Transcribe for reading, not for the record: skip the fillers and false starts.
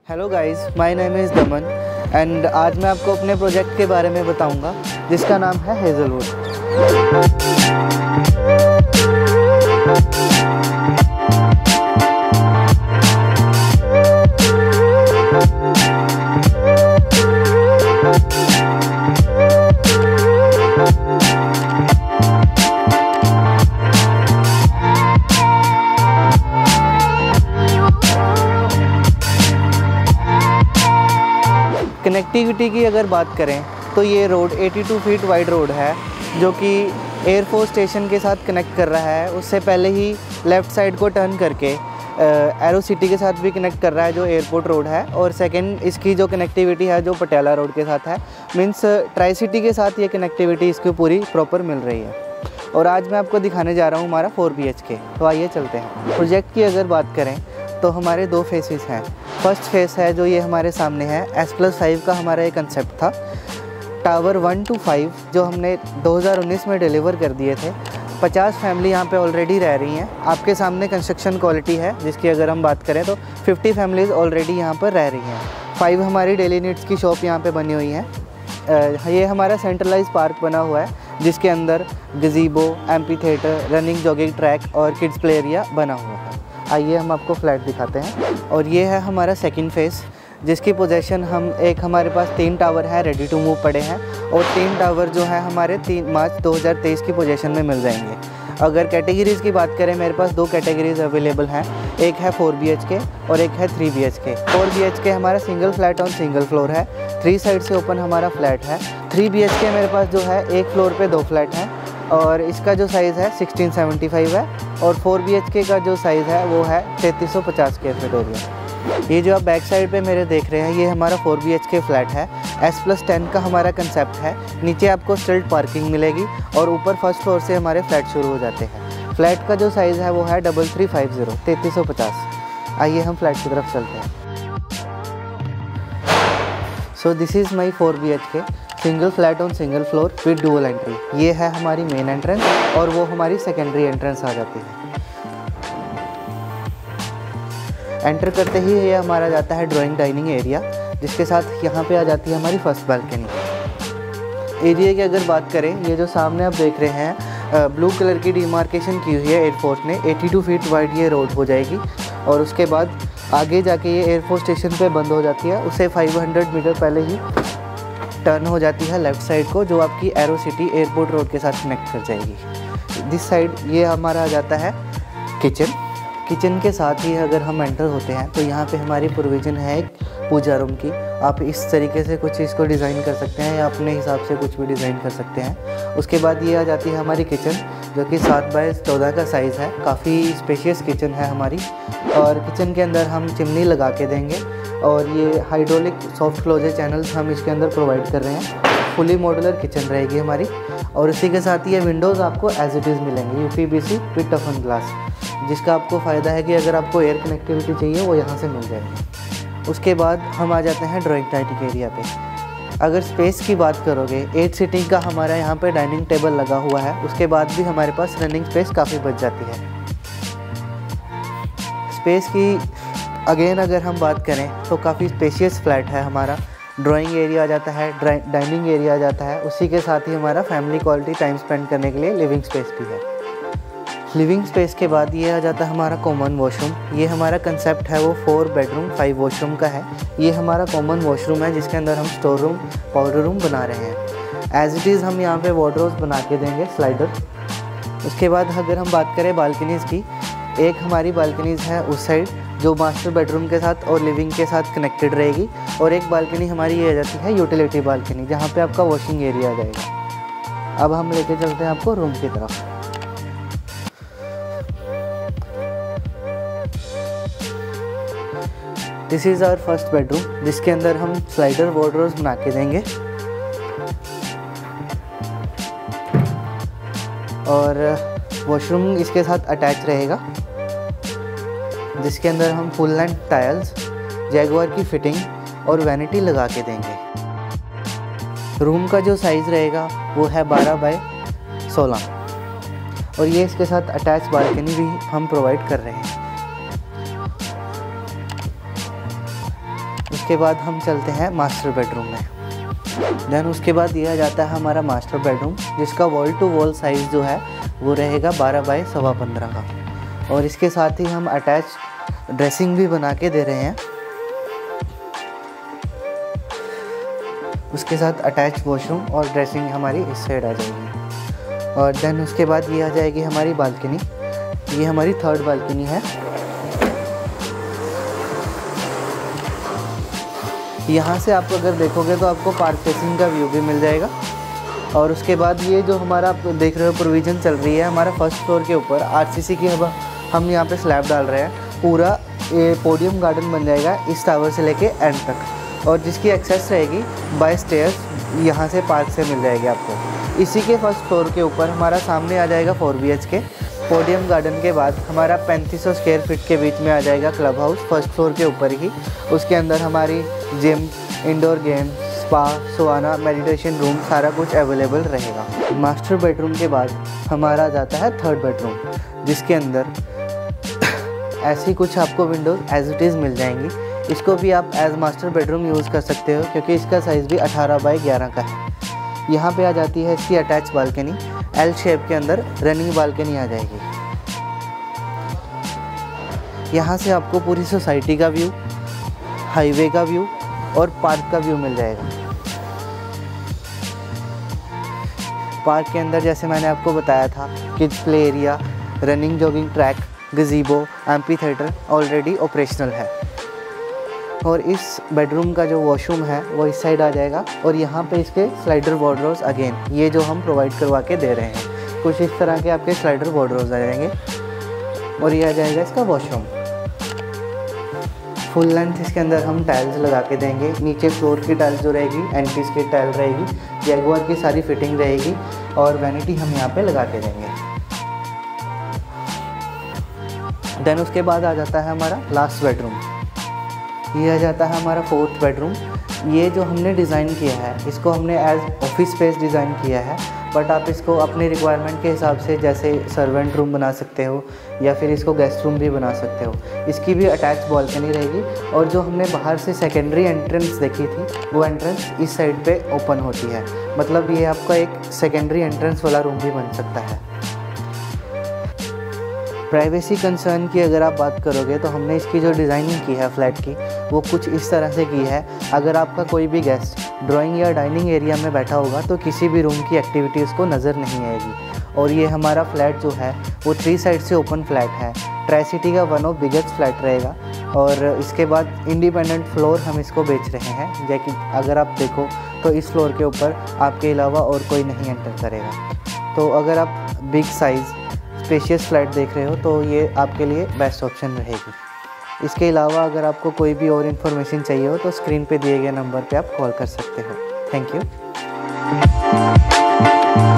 Hello guys, my name is Daman and आज मैं आपको अपने प्रोजेक्ट के बारे में बताऊंगा जिसका नाम है हेज़लवुड। कनेक्टिविटी की अगर बात करें तो ये रोड 82 फीट वाइड रोड है जो कि एयरफोर्स स्टेशन के साथ कनेक्ट कर रहा है। उससे पहले ही लेफ़्ट साइड को टर्न करके एरो सिटी के साथ भी कनेक्ट कर रहा है जो एयरपोर्ट रोड है। और सेकंड इसकी जो कनेक्टिविटी है जो पटियाला रोड के साथ है, मीन्स ट्राई सिटी के साथ ये कनेक्टिविटी इसकी पूरी प्रॉपर मिल रही है। और आज मैं आपको दिखाने जा रहा हूँ हमारा 4 BHK। तो आइए चलते हैं। प्रोजेक्ट की अगर बात करें तो हमारे 2 फेसेस हैं। फर्स्ट फेस है जो ये हमारे सामने है, S+5 का हमारा एक कंसेप्ट था। टावर 1 to 5 जो हमने 2019 में डिलीवर कर दिए थे। 50 फैमिली यहाँ पे ऑलरेडी रह रही हैं। आपके सामने कंस्ट्रक्शन क्वालिटी है जिसकी अगर हम बात करें तो 50 फैमिलीज़ ऑलरेडी यहाँ पर रह रही हैं। 5 हमारी डेली नीड्स की शॉप यहाँ पे बनी हुई है। ये हमारा सेंट्रलाइज पार्क बना हुआ है जिसके अंदर gazebo, amphitheatre, running jogging track और किड्स प्ले एरिया बना हुआ है। आइए हम आपको फ्लैट दिखाते हैं। और ये है हमारा सेकंड फेस जिसकी पोजीशन हमारे पास 3 टावर हैं रेडी टू मूव पड़े हैं। और 3 टावर जो है हमारे 3 मार्च 2023 की पोजीशन में मिल जाएंगे। अगर कैटेगरीज़ की बात करें, मेरे पास 2 कैटेगरीज़ अवेलेबल हैं। एक है 4 BHK और एक है 3 BHK। 4 BHK हमारा single flat on single floor है, 3 साइड से ओपन हमारा फ्लैट है। 3 BHK मेरे पास जो है एक फ्लोर पे 2 फ्लैट हैं और इसका जो साइज़ है 1675 है। और 4 BHK का जो साइज़ है वो है 3350 स्क्वायर फीट एरिया। ये जो आप बैक साइड पे मेरे देख रहे हैं ये हमारा 4 BHK फ्लैट है। S+10 का हमारा कंसेप्ट है। नीचे आपको स्टिल्ट पार्किंग मिलेगी और ऊपर फर्स्ट फ्लोर से हमारे फ्लैट शुरू हो जाते हैं। फ्लैट का जो साइज़ है वो है 3350 3350। आइए हम फ्लैट की तरफ चलते हैं। So this is my 4 BHK single flat on single floor with dual entry. ये है हमारी मेन एंट्रेंस और वो हमारी सेकेंडरी एंट्रेंस आ जाती है। एंटर करते ही ये हमारा जाता है ड्राइंग डाइनिंग एरिया जिसके साथ यहाँ पे आ जाती है हमारी फर्स्ट बालकनी। एरिया की अगर बात करें, ये जो सामने आप देख रहे हैं ब्लू कलर की डिमार्केशन की हुई है एयरफोर्स ने। 82 फीट वाइड ये रोड हो जाएगी और उसके बाद आगे जाके ये एयरफोर्स स्टेशन पे बंद हो जाती है। उसे 500 मीटर पहले ही टर्न हो जाती है लेफ़्ट साइड को, जो आपकी एरो सिटी एयरपोर्ट रोड के साथ कनेक्ट कर जाएगी। दिस साइड ये हमारा आ जाता है किचन के साथ ही अगर हम एंटर होते हैं तो यहाँ पे हमारी प्रोविज़न है एक पूजा रूम की। आप इस तरीके से कुछ चीज़ को डिज़ाइन कर सकते हैं या अपने हिसाब से कुछ भी डिज़ाइन कर सकते हैं। उसके बाद ये आ जाती है हमारी किचन जो कि 7x14 का साइज़ है। काफ़ी स्पेशियस किचन है हमारी। और किचन के अंदर हम चिमनी लगा के देंगे और ये हाइड्रोलिक सॉफ्ट क्लोजर चैनल्स हम इसके अंदर प्रोवाइड कर रहे हैं। फुली मॉड्यूलर किचन रहेगी हमारी। और इसी के साथ ये विंडोज़ आपको एज इट इज़ मिलेंगे UPVC विद टफन ग्लास, जिसका आपको फ़ायदा है कि अगर आपको एयर कनेक्टिविटी चाहिए वो यहाँ से मिल जाएगी। उसके बाद हम आ जाते हैं ड्राइंग डाइनिंग एरिया पे। अगर स्पेस की बात करोगे, 8 सीटिंग का हमारा यहाँ पे डाइनिंग टेबल लगा हुआ है। उसके बाद भी हमारे पास रनिंग स्पेस काफ़ी बच जाती है। स्पेस की अगेन अगर हम बात करें तो काफ़ी स्पेशियस फ्लैट है हमारा। ड्राइंग एरिया आ जाता है, डाइनिंग एरिया आ जाता है। उसी के साथ ही हमारा फैमिली क्वालिटी टाइम स्पेंड करने के लिए लिविंग स्पेस भी है। लिविंग स्पेस के बाद ये आ जाता है हमारा कॉमन वॉशरूम। ये हमारा कंसेप्ट है वो 4 बेडरूम 5 वॉशरूम का है। ये हमारा कॉमन वॉशरूम है जिसके अंदर हम स्टोर रूम, पाउडर रूम बना रहे हैं। एज इट इज़ हम यहाँ पे वार्डरोब्स बना के देंगे स्लाइडर। उसके बाद अगर हम बात करें बालकनीज़ की, एक हमारी बालकनीज़ है उस साइड जो मास्टर बेडरूम के साथ और लिविंग के साथ कनेक्टेड रहेगी। और एक बालकनी हमारी ये आ जाती है यूटिलिटी बालकनी, जहाँ पे आपका वॉशिंग एरिया आ जाएगा। अब हम लेके चलते हैं आपको रूम की तरफ। This is our first bedroom जिसके अंदर हम स्लाइडर वार्डरोब्स बना के देंगे। और वॉशरूम इसके साथ अटैच रहेगा जिसके अंदर हम फुल लेंथ टाइल्स, जैगुआर की फिटिंग और वैनिटी लगा के देंगे। रूम का जो साइज़ रहेगा वो है 12x16 और ये इसके साथ अटैच बालकनी भी हम प्रोवाइड कर रहे हैं। उसके बाद हम चलते हैं मास्टर बेडरूम में। देन उसके बाद दिया जाता है हमारा मास्टर बेडरूम, जिसका वॉल टू वॉल साइज़ जो है वो रहेगा 12 बाई 15.25 का। और इसके साथ ही हम अटैच ड्रेसिंग भी बना के दे रहे हैं। उसके साथ अटैच वॉशरूम और ड्रेसिंग हमारी इस साइड आ जाएगी। और देन उसके बाद ये आ जाएगी हमारी बालकनी। ये हमारी थर्ड बालकनी है। यहाँ से आप अगर देखोगे तो आपको पार्क फेसिंग का व्यू भी मिल जाएगा। और उसके बाद ये जो हमारा आप देख रहे हो प्रोविज़न चल रही है, हमारा फर्स्ट फ्लोर के ऊपर आरसीसी की हम यहाँ पे स्लैब डाल रहे हैं। पूरा ये पोडियम गार्डन बन जाएगा इस टावर से लेके एंड तक, और जिसकी एक्सेस रहेगी बाय स्टेयर्स यहाँ से पार्क से मिल जाएगी आपको। इसी के फर्स्ट फ्लोर के ऊपर हमारा सामने आ जाएगा 4 BHK। पोडियम गार्डन के बाद हमारा 3500 स्क्वायर फीट के बीच में आ जाएगा क्लब हाउस फर्स्ट फ्लोर के ऊपर ही। उसके अंदर हमारी gym, indoor game, spa, sauna, meditation room सारा कुछ अवेलेबल रहेगा। मास्टर बेडरूम के बाद हमारा आ जाता है थर्ड बेडरूम, जिसके अंदर ऐसी कुछ आपको विंडोज़ एज इट इज़ मिल जाएंगी। इसको भी आप एज मास्टर बेडरूम यूज़ कर सकते हो, क्योंकि इसका साइज़ भी 18 बाई 11 का है। यहाँ पे आ जाती है इसकी अटैच बालकनी। एल शेप के अंदर रनिंग बालकनी आ जाएगी। यहाँ से आपको पूरी सोसाइटी का व्यू, हाईवे का व्यू और पार्क का व्यू मिल जाएगा। पार्क के अंदर जैसे मैंने आपको बताया था, kids play area, running jogging track, gazebo, amphitheatre already operational है। और इस बेडरूम का जो वॉशरूम है वो इस साइड आ जाएगा। और यहाँ पे इसके स्लाइडर वार्डरोब्स अगेन ये जो हम प्रोवाइड करवा के दे रहे हैं, कुछ इस तरह के आपके स्लाइडर वार्डरोब्स आ जाएंगे। और ये आ जाएगा इसका वॉशरूम। फुल लेंथ इसके अंदर हम टाइल्स लगा के देंगे। नीचे फ्लोर की टाइल्स जो रहेगी एंटीज की टाइल रहेगी, जैगुआर की सारी फिटिंग रहेगी और वैनिटी हम यहाँ पे लगा के देंगे। देन उसके बाद आ जाता है हमारा लास्ट बेडरूम। ये आ जाता है हमारा फोर्थ बेडरूम। ये जो हमने डिज़ाइन किया है, इसको हमने एज ऑफिस स्पेस डिज़ाइन किया है, बट आप इसको अपने रिक्वायरमेंट के हिसाब से जैसे सर्वेंट रूम बना सकते हो या फिर इसको गेस्ट रूम भी बना सकते हो। इसकी भी अटैच बालकनी रहेगी। और जो हमने बाहर से सेकेंडरी एंट्रेंस देखी थी, वो एंट्रेंस इस साइड पे ओपन होती है। मतलब ये आपका एक सेकेंडरी एंट्रेंस वाला रूम भी बन सकता है। प्राइवेसी कंसर्न की अगर आप बात करोगे तो हमने इसकी जो डिज़ाइनिंग की है फ्लैट की, वो कुछ इस तरह से की है। अगर आपका कोई भी गेस्ट ड्राइंग या डाइनिंग एरिया में बैठा होगा तो किसी भी रूम की एक्टिविटी उसको नज़र नहीं आएगी। और ये हमारा फ्लैट जो है वो 3 साइड से ओपन फ्लैट है। ट्राई सिटी का वन ऑफ बिगेस्ट फ्लैट रहेगा। और इसके बाद इंडिपेंडेंट फ्लोर हम इसको बेच रहे हैं, जैसे अगर आप देखो तो इस फ्लोर के ऊपर आपके अलावा और कोई नहीं एंटर करेगा। तो अगर आप बिग साइज़ स्पेशियस फ्लैट देख रहे हो तो ये आपके लिए बेस्ट ऑप्शन रहेगी। इसके अलावा अगर आपको कोई भी और इन्फॉर्मेशन चाहिए हो तो स्क्रीन पे दिए गए नंबर पे आप कॉल कर सकते हो। Thank you.